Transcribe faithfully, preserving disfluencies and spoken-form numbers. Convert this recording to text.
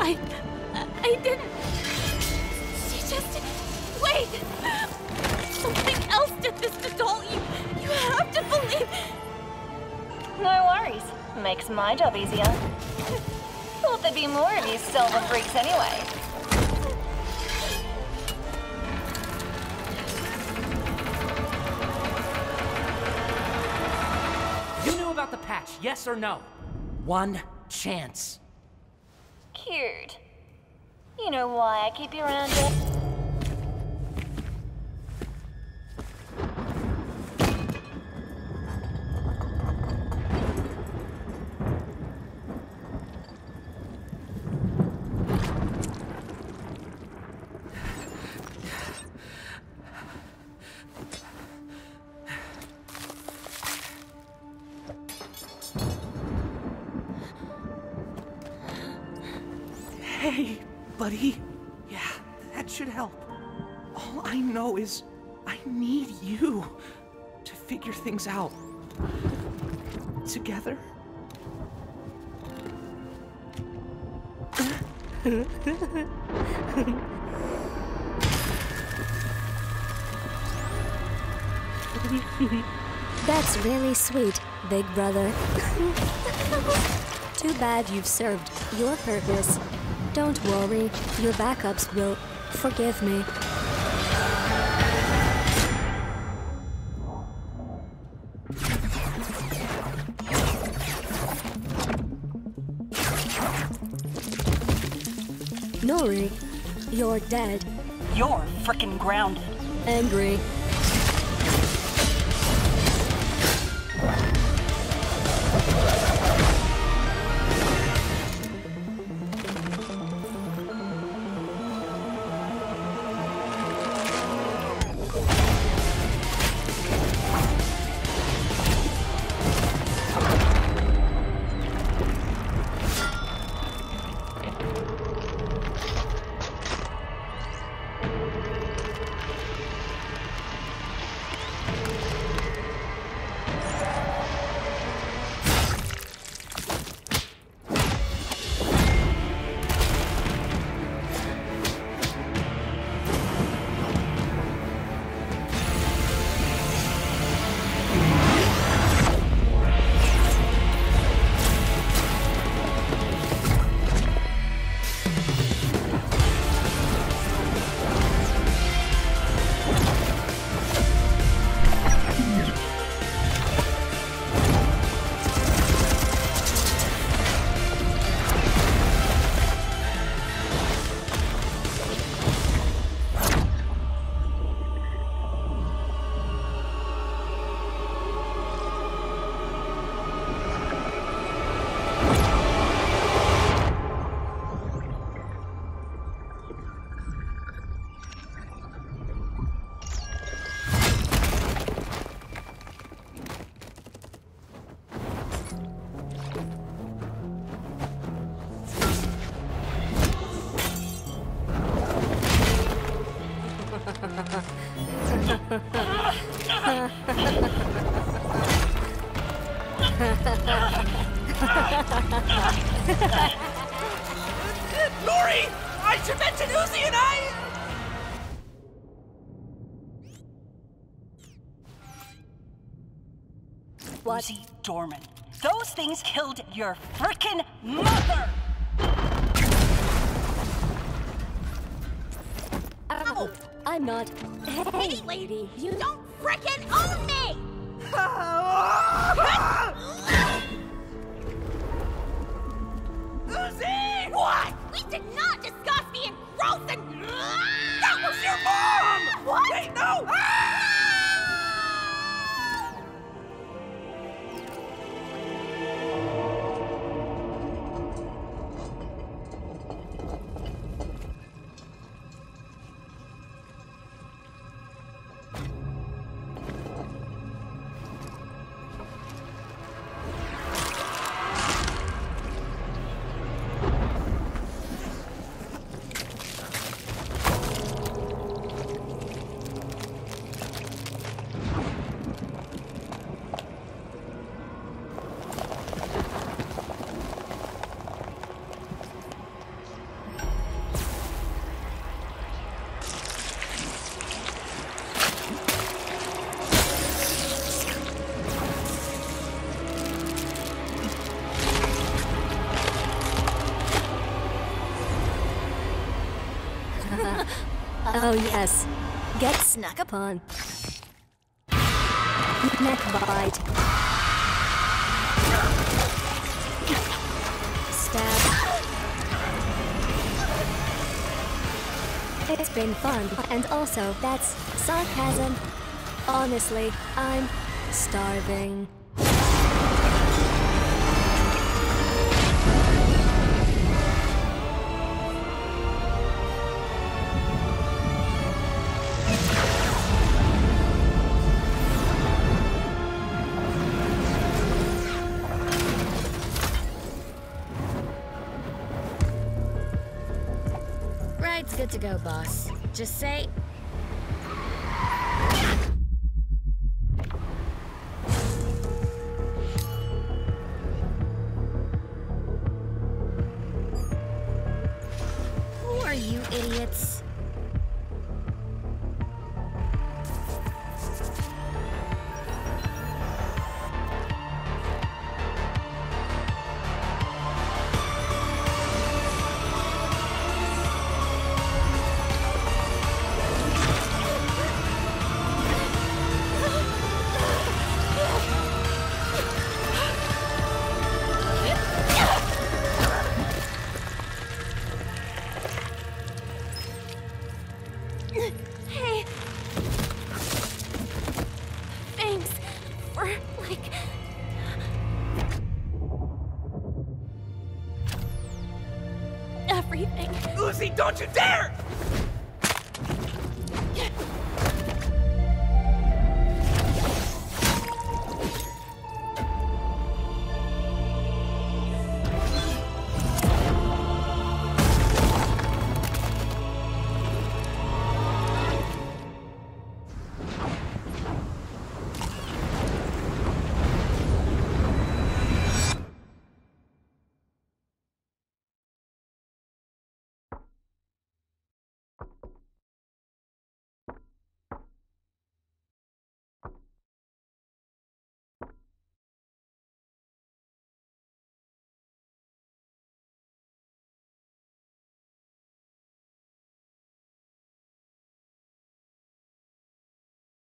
I... I didn't... She just... Wait! Something else did this to Doll. You... You have to believe... No worries. Makes my job easier. Thought there'd be more of you silver freaks anyway. You knew about the patch, yes or no? One chance. Cute. You know why I keep you around here? Hey, buddy. Yeah, that should help. All I know is I need you to figure things out. Together? That's really sweet, big brother. Too bad you've served your purpose. Don't worry, your backups will forgive me. Nori, you're dead. You're frickin' grounded. Angry. Nori! I should mention Uzi and I... What? Uzi Dorman. Those things killed your frickin' mother! Ow! I'm not... Hey, lady, you don't frickin' own me! Uzi! What? We did not discuss being gross and... That was your mom! What? Wait, no! Oh yes. Get snuck upon. Neck bite. Stab. It's been fun, and also that's sarcasm. Honestly, I'm starving. Ride's good to go, boss. Just say... Who are you idiots? Hey. Thanks for, like... everything. Uzi, don't you dare!